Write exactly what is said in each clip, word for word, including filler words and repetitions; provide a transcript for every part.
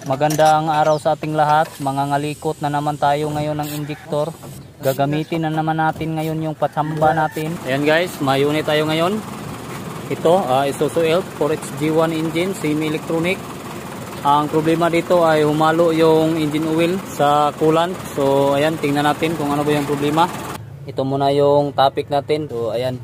Magandang araw sa ating lahat. Mangangalikot na naman tayo ngayon ng injector. Gagamitin na naman natin ngayon yung patsamba natin. Ayan guys, may unit tayo ngayon. Ito, uh, Isuzu Elf four X G one engine, semi-electronic. Ang problema dito ay humalo yung engine oil sa coolant. So ayan, tingnan natin kung ano ba yung problema. Ito muna yung topic natin. So ayan,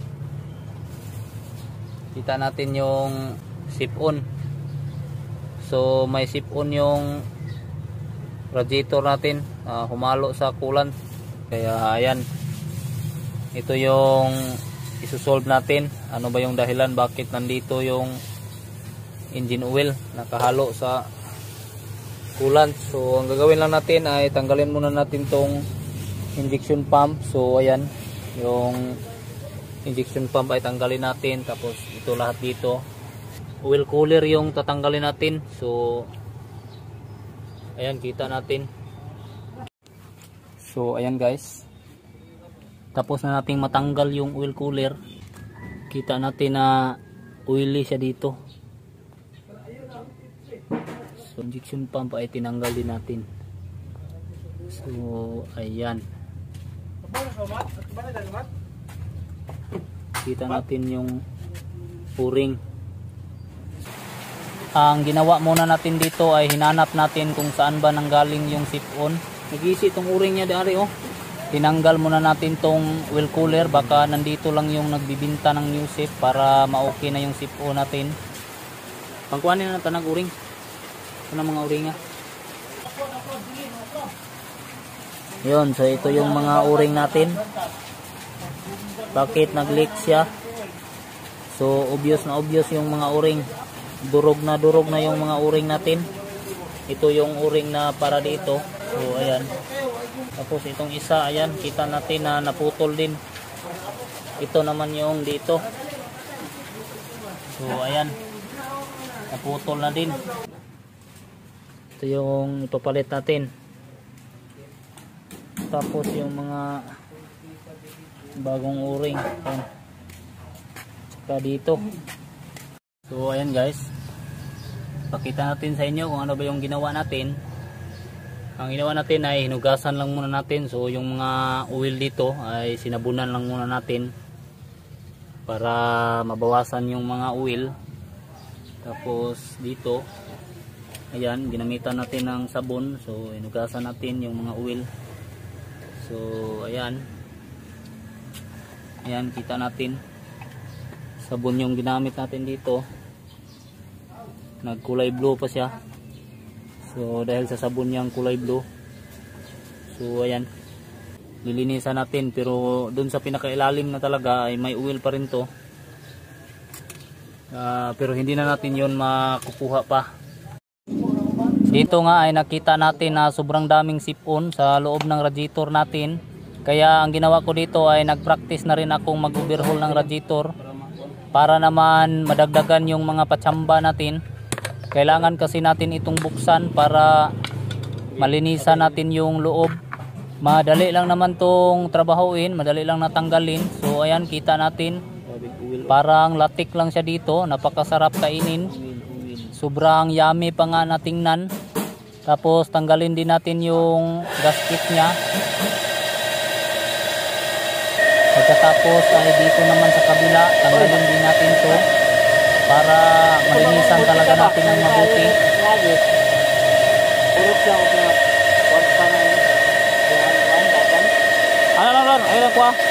kita natin yung sip-on. So may sip-on yung radiator natin, uh, humalo sa coolant. Kaya ayan, ito yung isusolve natin. Ano ba yung dahilan bakit nandito yung engine oil nakahalo sa coolant. So ang gagawin lang natin ay tanggalin muna natin tong injection pump. So ayan, yung injection pump ay tanggalin natin. Tapos ito lahat dito, oil cooler yung tatanggalin natin. So ayan, kita natin. So ayan guys, tapos na nating matanggal yung oil cooler. Kita natin na oily siya dito. So injection pump ay tinanggal din natin. So ayan, kita natin yung o-ring. Ang ginawa muna natin dito ay hinanap natin kung saan ba nanggaling yung sip-on. Nag-isi itong o-ring niya dari, oh. Tinanggal muna natin tong oil cooler, baka nandito lang yung nagbibinta ng new sip para ma-okay na yung sip-on natin. Pangkuhanin na natin ng o-ring. Ito na mga o-ring nga. Yun, so ito yung mga o-ring natin. Bakit nag-leak siya? So obvious na obvious yung mga o-ring. Durog na durog na yung mga o-ring natin. Ito yung o-ring na para dito. So ayan. Tapos itong isa, ayan, kita natin na naputol din. Ito naman yung dito. So ayan, naputol na din. Ito yung ipapalit natin. Tapos yung mga bagong o-ring, ayan, tsaka dito. So ayan guys, pakita natin sa inyo kung ano ba yung ginawa natin. Ang ginawa natin ay hinugasan lang muna natin. So yung mga oil dito ay sinabunan lang muna natin para mabawasan yung mga oil. Tapos dito, ayan, ginamitan natin ng sabon. So hinugasan natin yung mga oil. So ayan, ayan, kita natin sabon yung ginamit natin dito. Nagkulay blue pa siya. So dahil sa sabon niyang kulay blue. So ayan, lilinisan natin. Pero dun sa pinakailalim na talaga ay may oil pa rin to. uh, Pero hindi na natin yon makukuha pa. Dito nga ay nakita natin na sobrang daming sip-on sa loob ng radiator natin. Kaya ang ginawa ko dito ay nag-practice na rin akong mag-overhaul ng radiator para naman madagdagan yung mga patsamba natin. Kailangan kasi natin itong buksan para malinisan natin yung loob. Madali lang naman tong trabahuin, madali lang natanggalin. So ayan, kita natin, parang latik lang siya dito. Napakasarap kainin, sobrang yummy pa nga natingnan. Tapos tanggalin din natin yung gasket nya. Pagkatapos ay dito naman sa kabila, tanggalin din natin to para malinisan talaga natin ng mabuti. Ano lang lang, ayun lang kwa.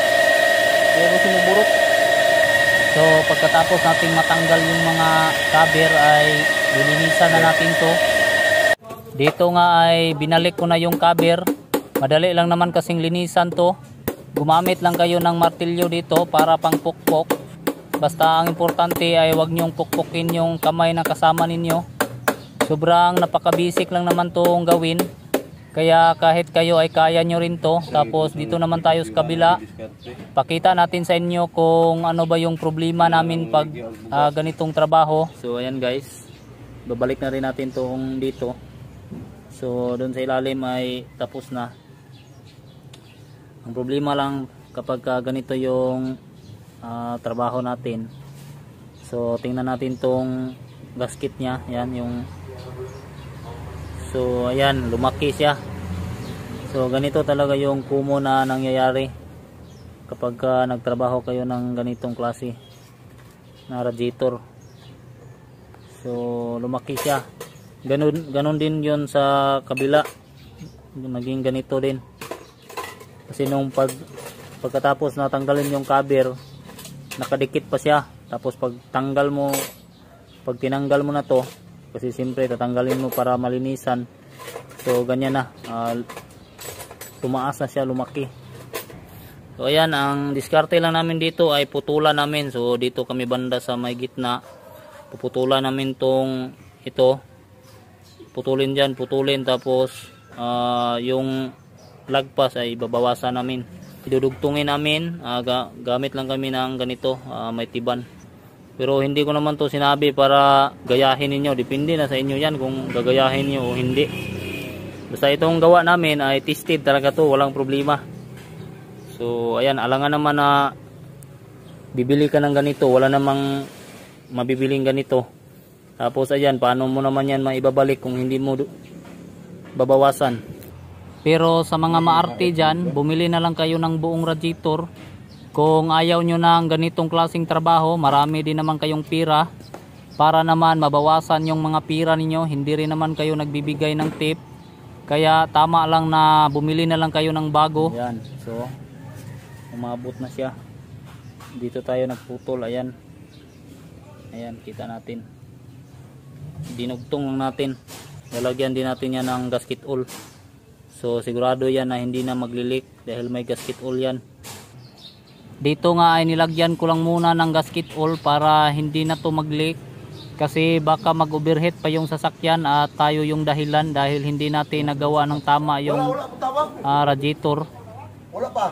So pagkatapos natin matanggal yung mga cover ay lilinisan na natin to. Dito nga ay binalik ko na yung cover. Madali lang naman kasing linisan to. Gumamit lang kayo ng martilyo dito para pang pukpok. Basta ang importante ay wag nyong pukpukin yung kamay na kasama ninyo. Sobrang napaka-basic lang naman tong gawin. Kaya kahit kayo ay kaya nyo rin to. Tapos dito naman tayo sa kabila. Pakita natin sa inyo kung ano ba yung problema namin pag uh, ganitong trabaho. So ayan guys, babalik na rin natin tong dito. So doon sa ilalim ay tapos na. Ang problema lang kapag uh, ganito yung Uh, trabaho natin. So tingnan natin tong gasket nya, yan yung So ayan, lumaki siya. So ganito talaga yung kumo na nangyayari kapag uh, nagtrabaho kayo ng ganitong klase na radiator. So lumaki siya. Ganun, ganun din yun sa kabila, naging ganito din. Kasi nung pag, pagkatapos natanggalin yung cover, nakadikit pa siya. Tapos pag tanggal mo, pag tinanggal mo na to, kasi siyempre tatanggalin mo para malinisan, so ganyan na, uh, tumaas na siya, lumaki. So ayan, ang diskarte lang namin dito ay putulan namin. So dito kami banda sa may gitna, puputulan namin tong ito, putulin dyan, putulin, tapos uh, yung lagpas ay babawasan namin, idudugtungin namin. uh, ga gamit lang kami ng ganito, uh, may tiban. Pero hindi ko naman to sinabi para gayahin ninyo, depende na sa inyo yan kung gagayahin nyo o hindi. Basta itong gawa namin ay tested talaga to, walang problema. So ayan, alangan naman na bibili ka ng ganito, wala namang mabibiling ganito. Tapos ayan, paano mo naman yan maibabalik kung hindi mo babawasan. Pero sa mga maarte dyan, bumili na lang kayo ng buong radiator. Kung ayaw nyo ng ganitong klaseng trabaho, marami din naman kayong pira, para naman mabawasan yung mga pira ninyo. Hindi rin naman kayo nagbibigay ng tip, kaya tama lang na bumili na lang kayo ng bago. Ayan, so umabot na siya. Dito tayo nagputol, ayan. Ayan, kita natin. Dinugtong lang natin. Lalagyan din natin yan ng gasket oil. So sigurado yan na hindi na maglilik dahil may gasket oil yan. Dito nga ay nilagyan ko lang muna ng gasket oil para hindi na to mag-leak. Kasi baka mag-overheat pa yung sasakyan at tayo yung dahilan dahil hindi natin nagawa ng tama yung uh, radiator. Wala pa.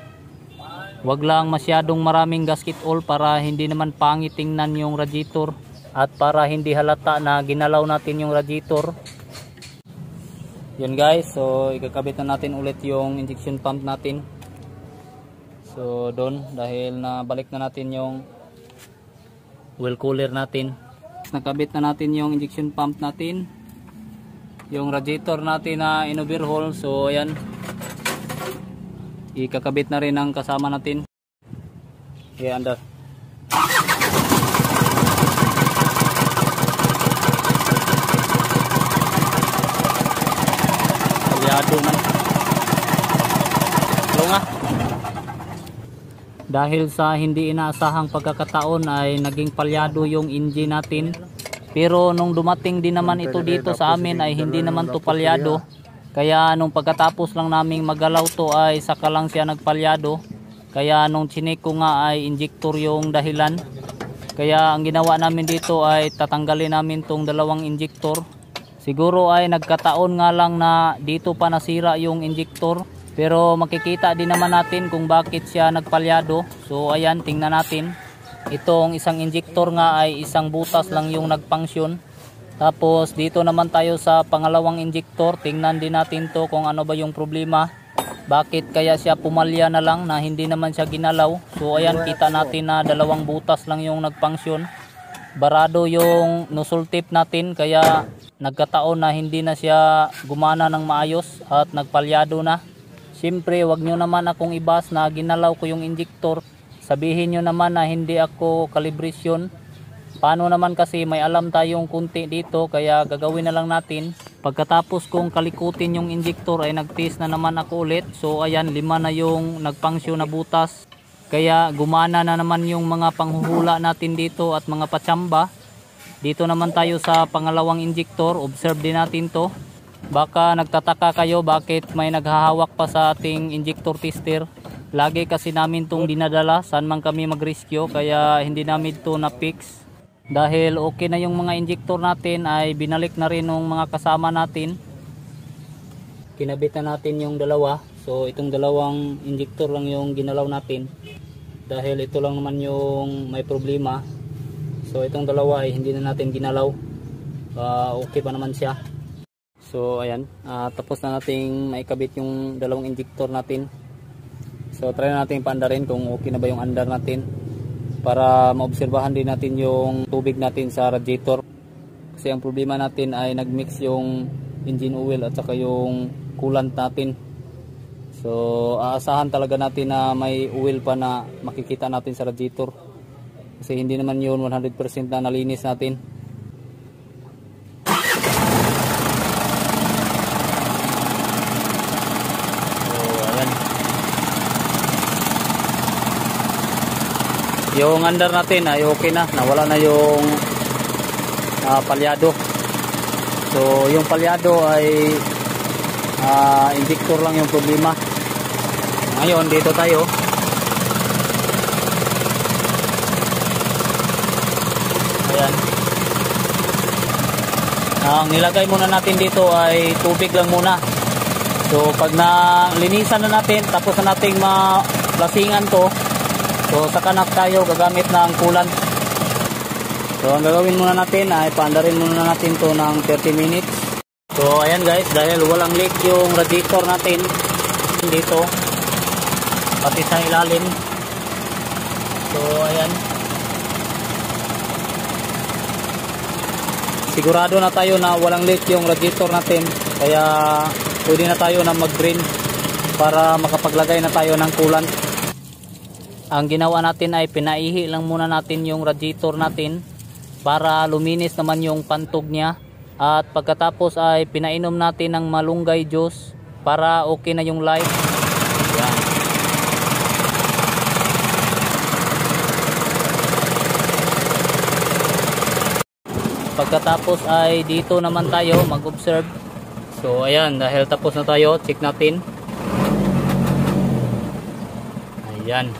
Wag lang masyadong maraming gasket oil para hindi naman pangit tingnan yung radiator at para hindi halata na ginalaw natin yung radiator. Yun guys, so ikakabit na natin ulit yung injection pump natin. So doon, dahil nabalik na natin yung oil cooler natin, nakabit na natin yung injection pump natin, yung radiator natin na in-overhaul. So ayan, ikakabit na rin ang kasama natin. Okay, under. Palyado man. Hello nga. Dahil sa hindi inaasahang pagkakataon ay naging palyado yung engine natin. Pero nung dumating din naman ito dito sa amin ay hindi naman to palyado. Kaya nung pagkatapos lang naming magalaw to ay saka lang siya nagpalyado. Kaya nung chinek ko nga ay injector yung dahilan. Kaya ang ginawa namin dito ay tatanggalin namin tong dalawang injector. Siguro ay nagkataon nga lang na dito pa nasira yung injector. Pero makikita din naman natin kung bakit siya nagpalyado. So ayan, tingnan natin. Itong isang injector nga ay isang butas lang yung nagpangsyon. Tapos dito naman tayo sa pangalawang injector. Tingnan din natin to kung ano ba yung problema. Bakit kaya siya pumalya na lang na hindi naman siya ginalaw. So ayan, kita natin na dalawang butas lang yung nagpangsyon. Barado yung nozzle tip natin, kaya nagkataon na hindi na siya gumana ng maayos at nagpalyado na. Siyempre, wag nyo naman akong ibas na ginalaw ko yung injector. Sabihin nyo naman na hindi ako kalibrisyon. Paano naman kasi may alam tayong kunti dito, kaya gagawin na lang natin. Pagkatapos kong kalikutin yung injector ay nag-test na naman ako ulit. So ayan, lima na yung nagpangsyon na butas. Kaya gumana na naman yung mga panghuhula natin dito at mga patsamba. Dito naman tayo sa pangalawang injector. Observe din natin to. Baka nagtataka kayo bakit may naghahawak pa sa ating injector tester. Lagi kasi namin itong dinadala saan man kami mag-rescue, kaya hindi namin ito na-fix. Dahil okay na yung mga injector natin ay binalik na rin ng mga kasama natin. Kinabit na natin yung dalawa. So itong dalawang injector lang yung ginalaw natin. Dahil ito lang naman yung may problema. So itong dalawa ay hindi na natin ginalaw. Uh, okay pa naman siya. So ayan, uh, tapos na nating maikabit yung dalawang injector natin. So try na natin paandarin kung okay na ba yung andar natin, para maobserbahan din natin yung tubig natin sa radiator. Kasi ang problema natin ay nagmix yung engine oil at saka yung coolant natin. So aasahan talaga natin na may oil pa na makikita natin sa radiator, kasi hindi naman yun one hundred percent na nalinis natin. Yung under natin ay okay na, nawala na yung uh, palyado. So yung palyado ay uh, injector lang yung problema. Ngayon dito tayo. Ayan. Ang nilagay muna natin dito ay tubig lang muna. So pag nalinisan na natin, tapos na nating ma-flashingan to, so saka na tayo gagamit ng coolant. So ang gagawin muna natin ay paandarin muna natin to ng thirty minutes. So ayan guys, dahil walang leak yung radiator natin dito, pati sa ilalim. So ayan, sigurado na tayo na walang leak yung radiator natin, kaya pwede na tayo na mag-drain para makapaglagay na tayo ng coolant. Ang ginawa natin ay pinaihi lang muna natin yung radiator natin para luminis naman yung pantog niya, at pagkatapos ay pinainom natin ng malunggay juice para okay na yung light. Yan. Pagkatapos ay dito naman tayo mag-observe. So ayan, dahil tapos na tayo, check natin. Ayan.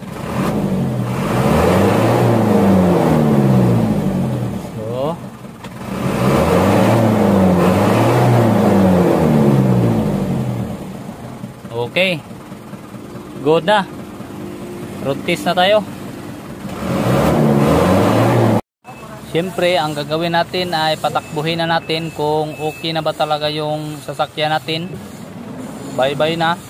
Okay, good na. Road test na tayo. Siyempre ang gagawin natin ay patakbuhin na natin kung okay na ba talaga yung sasakyan natin. Bye bye na.